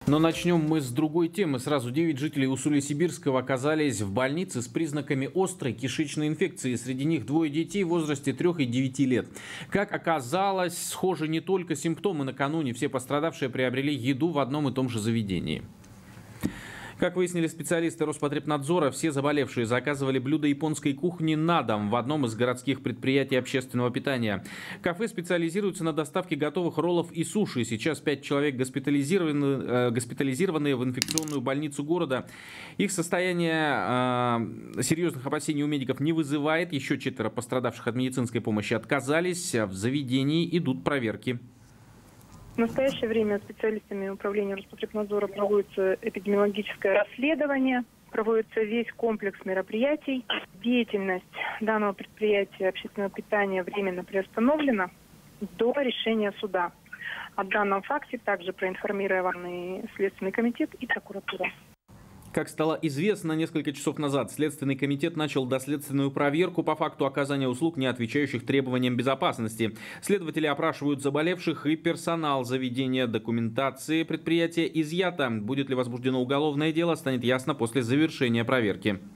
Но начнем мы с другой темы. Сразу 9 жителей Усолья-Сибирского оказались в больнице с признаками острой кишечной инфекции. Среди них двое детей в возрасте 3 и 9 лет. Как оказалось, схожи не только симптомы. Накануне все пострадавшие приобрели еду в одном и том же заведении. Как выяснили специалисты Роспотребнадзора, все заболевшие заказывали блюда японской кухни на дом в одном из городских предприятий общественного питания. Кафе специализируется на доставке готовых роллов и суши. Сейчас 5 человек госпитализированы в инфекционную больницу города. Их состояние серьезных опасений у медиков не вызывает. Еще 4 пострадавших от медицинской помощи отказались. В заведении идут проверки. В настоящее время специалистами управления Роспотребнадзора проводится эпидемиологическое расследование, проводится весь комплекс мероприятий. Деятельность данного предприятия общественного питания временно приостановлена до решения суда. О данном факте также проинформированы Следственный комитет и прокуратура. Как стало известно несколько часов назад, Следственный комитет начал доследственную проверку по факту оказания услуг, не отвечающих требованиям безопасности. Следователи опрашивают заболевших и персонал заведения. Документации предприятия изъята. Будет ли возбуждено уголовное дело, станет ясно после завершения проверки.